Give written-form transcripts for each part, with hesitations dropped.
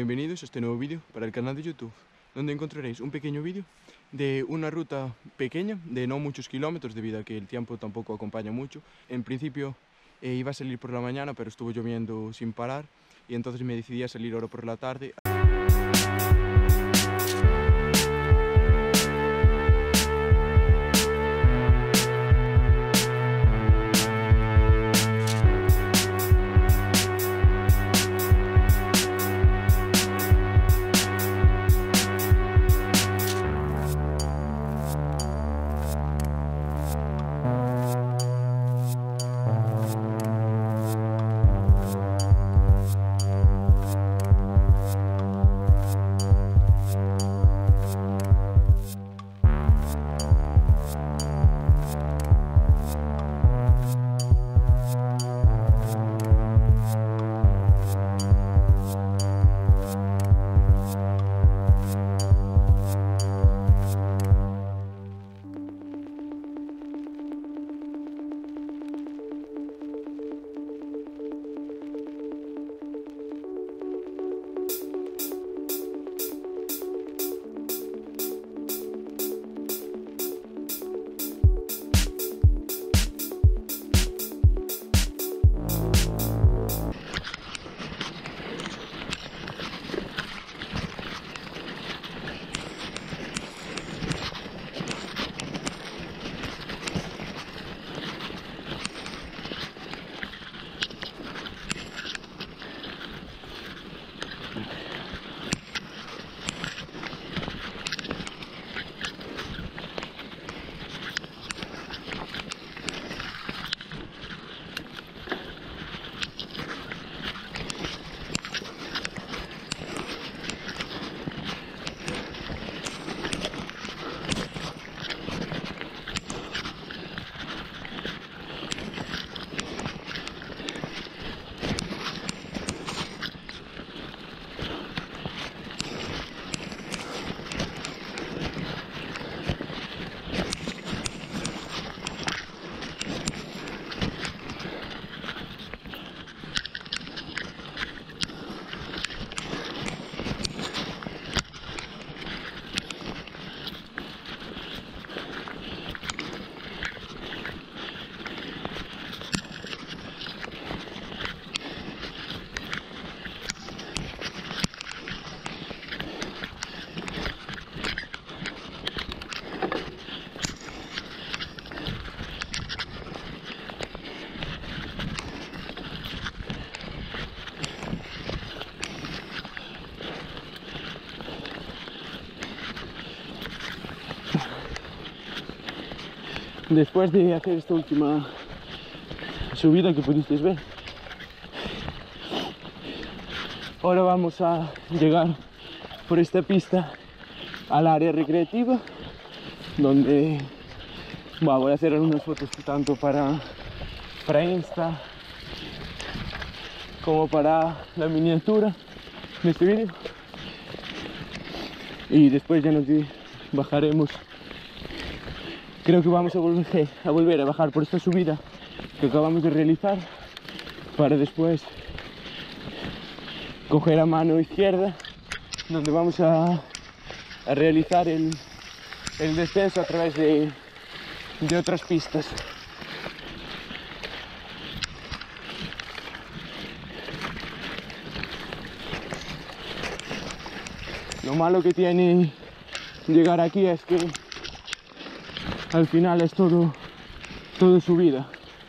bienvenidos a este nuevo vídeo para el canal de YouTube, donde encontraréis un pequeño vídeo de una ruta pequeña, de no muchos kilómetros, debido a que el tiempo tampoco acompaña mucho. En principio iba a salir por la mañana, pero estuvo lloviendo sin parar, y entonces me decidí a salir ahora por la tarde. Después de hacer esta última subida que pudisteis ver, ahora vamos a llegar por esta pista al área recreativa, donde voy a hacer algunas fotos tanto para Insta como para la miniatura de este vídeo, y después ya nos bajaremos. Creo que vamos a volver a bajar por esta subida que acabamos de realizar, para después coger a mano izquierda, donde vamos a realizar el descenso a través de otras pistas. Lo malo que tiene llegar aquí es que al final es todo subida.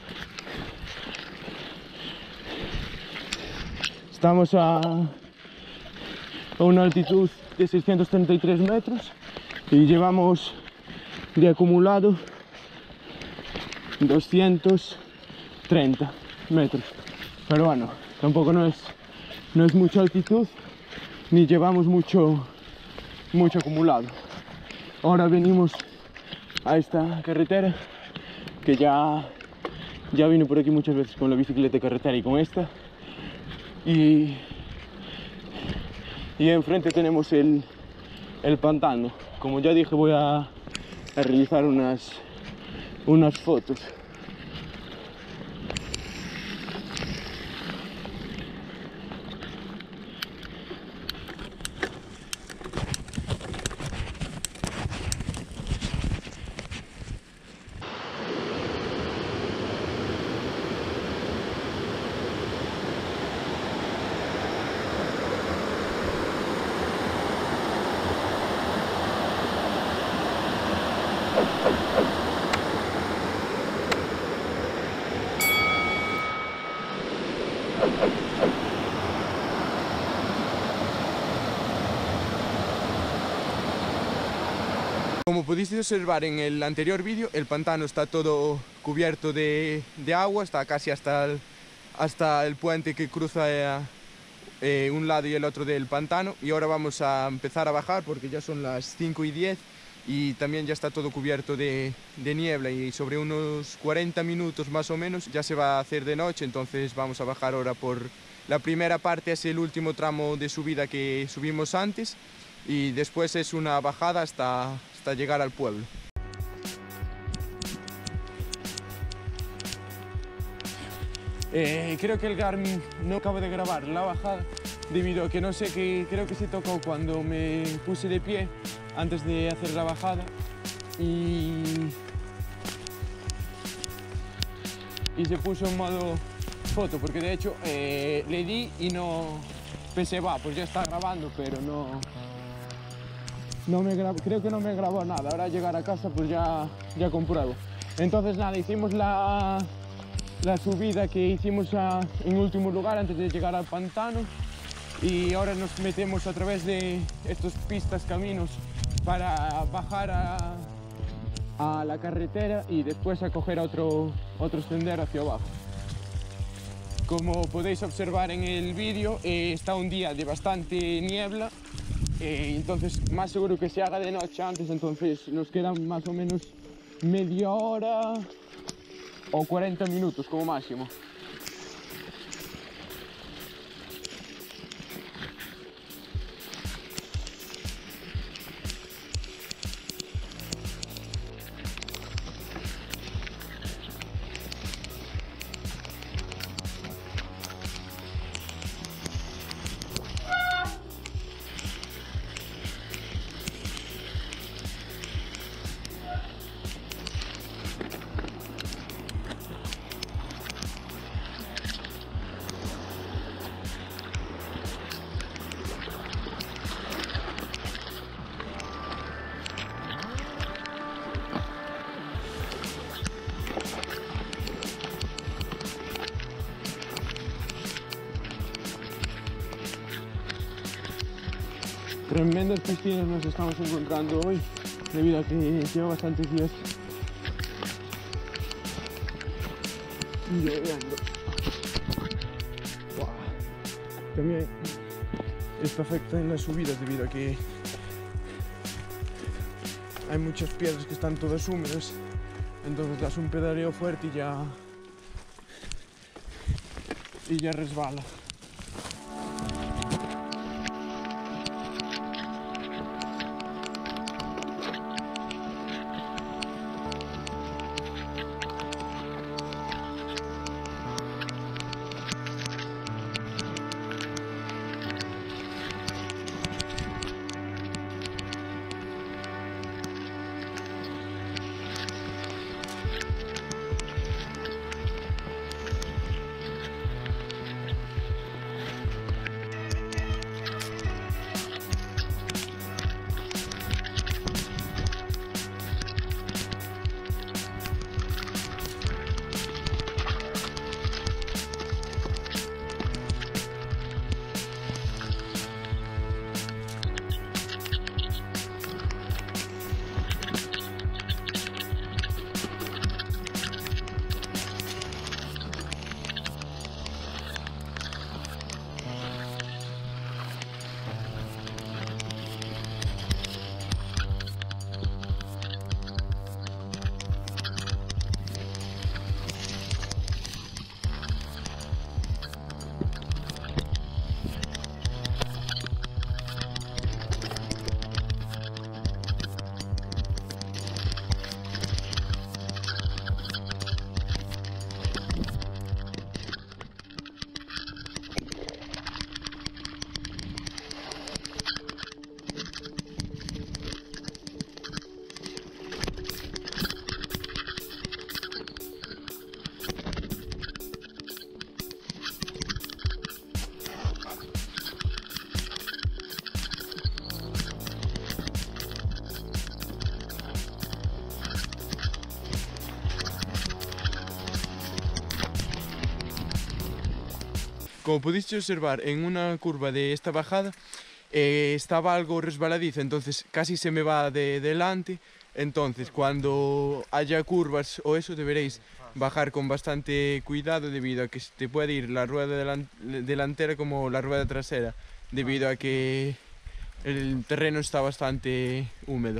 Estamos a una altitud de 633 metros y llevamos de acumulado 230 metros. Pero bueno, tampoco no es mucha altitud, ni llevamos mucho acumulado. Ahora venimos a esta carretera, que ya vine por aquí muchas veces con la bicicleta de carretera y con esta, y enfrente tenemos el pantano. Como ya dije, voy a realizar unas fotos. Como pudiste observar en el anterior vídeo, el pantano está todo cubierto de agua, está casi hasta el puente que cruza un lado y el otro del pantano. Y ahora vamos a empezar a bajar porque ya son las 5:10 y también ya está todo cubierto de niebla, y sobre unos 40 minutos más o menos ya se va a hacer de noche. Entonces vamos a bajar ahora por la primera parte, es el último tramo de subida que subimos antes, y después es una bajada hasta llegar al pueblo. Creo que el Garmin no acabo de grabar la bajada debido a que no sé, que creo que se tocó cuando me puse de pie antes de hacer la bajada y se puso en modo foto, porque de hecho le di y no pensé, va, pues ya está grabando, pero no me grabó, creo que no me grabó nada. Ahora llegar a casa pues ya compruebo. Entonces nada, hicimos la subida que hicimos en último lugar antes de llegar al pantano, y ahora nos metemos a través de estos pistas, caminos, para bajar a la carretera y después a coger otro sendero hacia abajo. Como podéis observar en el vídeo, está un día de bastante niebla, entonces más seguro que se haga de noche antes. Entonces nos quedan más o menos media hora o 40 minutos como máximo. Tremendas piscinas nos estamos encontrando hoy, debido a que lleva bastantes días lloviendo. Wow. También esto afecta en las subidas debido a que hay muchas piedras que están todas húmedas, entonces das un pedaleo fuerte y ya resbala. Como pudiste observar, en una curva de esta bajada estaba algo resbaladiza, entonces casi se me va de delante. Entonces, cuando haya curvas o eso, deberéis bajar con bastante cuidado debido a que te puede ir la rueda delantera como la rueda trasera, debido a que el terreno está bastante húmedo.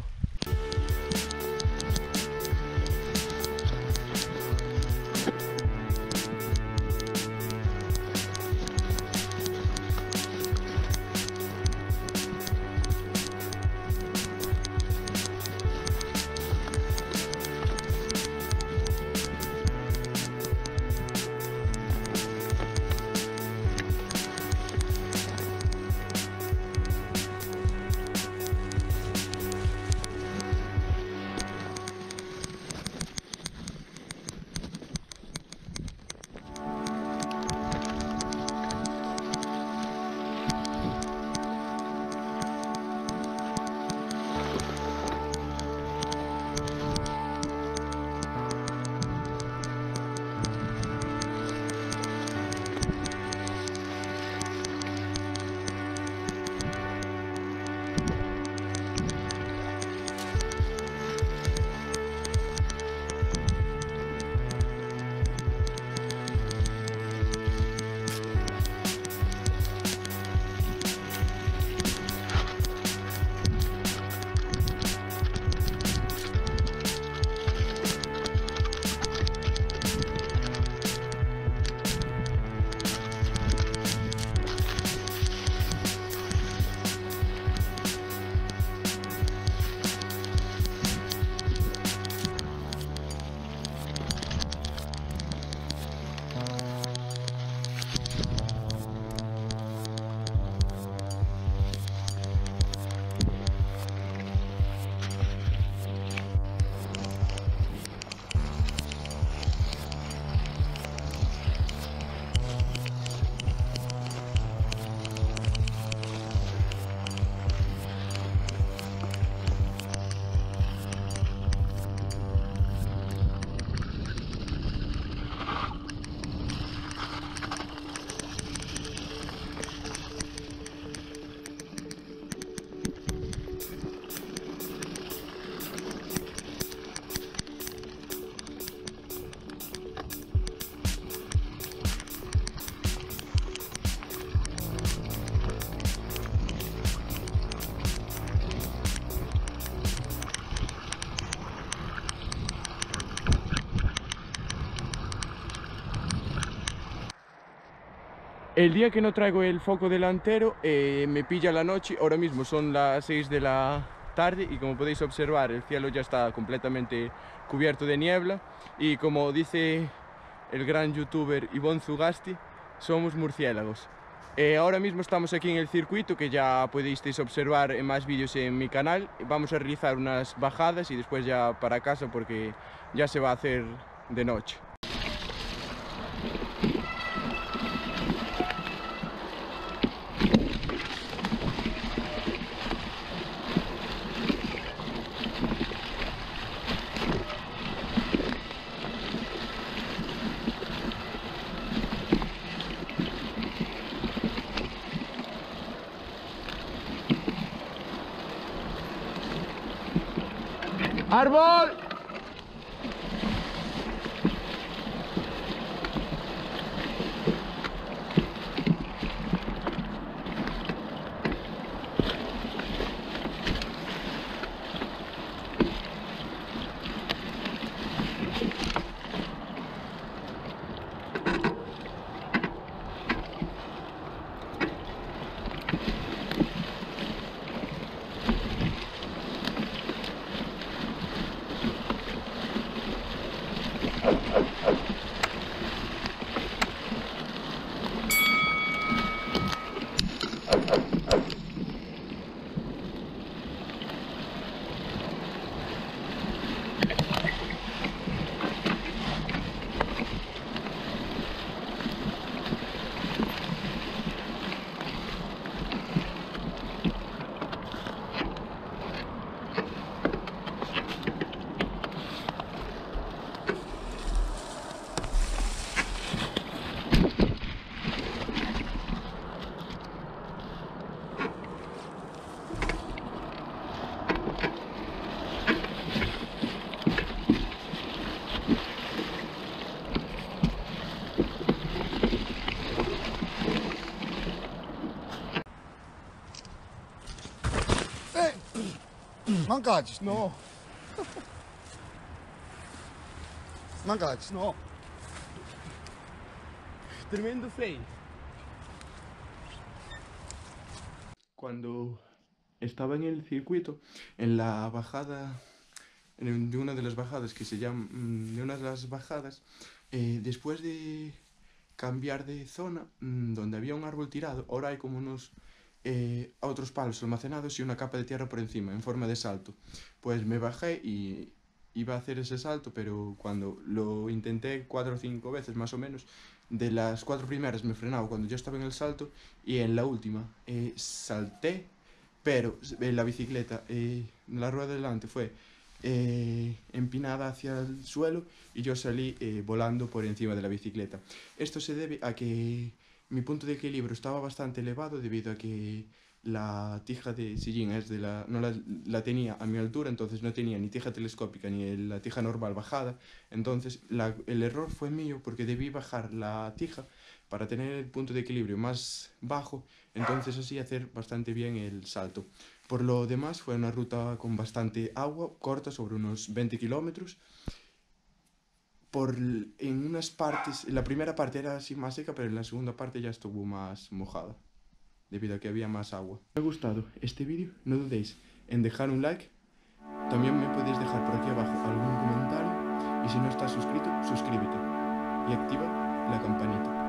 El día que no traigo el foco delantero me pilla la noche. Ahora mismo son las 6 de la tarde y como podéis observar el cielo ya está completamente cubierto de niebla y como dice el gran youtuber Ivonne Zugasti, somos murciélagos. Ahora mismo estamos aquí en el circuito que ya pudisteis observar en más vídeos en mi canal. Vamos a realizar unas bajadas y después ya para casa porque ya se va a hacer de noche. ¡Árbol! Mancachos, no. Mancachos, no. Tremendo fail. Cuando estaba en el circuito, en la bajada, de una de las bajadas que se llama, de una de las bajadas, después de cambiar de zona, donde había un árbol tirado, ahora hay como unos otros palos almacenados y una capa de tierra por encima, en forma de salto. Pues me bajé y iba a hacer ese salto, pero cuando lo intenté 4 o 5 veces más o menos, de las 4 primeras me frenaba cuando yo estaba en el salto y en la última salté, pero la bicicleta, la rueda de delante fue empinada hacia el suelo y yo salí volando por encima de la bicicleta. Esto se debe a que mi punto de equilibrio estaba bastante elevado debido a que la tija de sillín no la tenía a mi altura, entonces no tenía ni tija telescópica ni la tija normal bajada. Entonces el error fue mío porque debí bajar la tija para tener el punto de equilibrio más bajo, entonces así hacer bastante bien el salto. Por lo demás fue una ruta con bastante agua, corta, sobre unos 20 kilómetros. En unas partes, la primera parte era así más seca, pero en la segunda parte ya estuvo más mojada, debido a que había más agua. Si os ha gustado este vídeo, no dudéis en dejar un like. También me podéis dejar por aquí abajo algún comentario. Y si no estás suscrito, suscríbete y activa la campanita.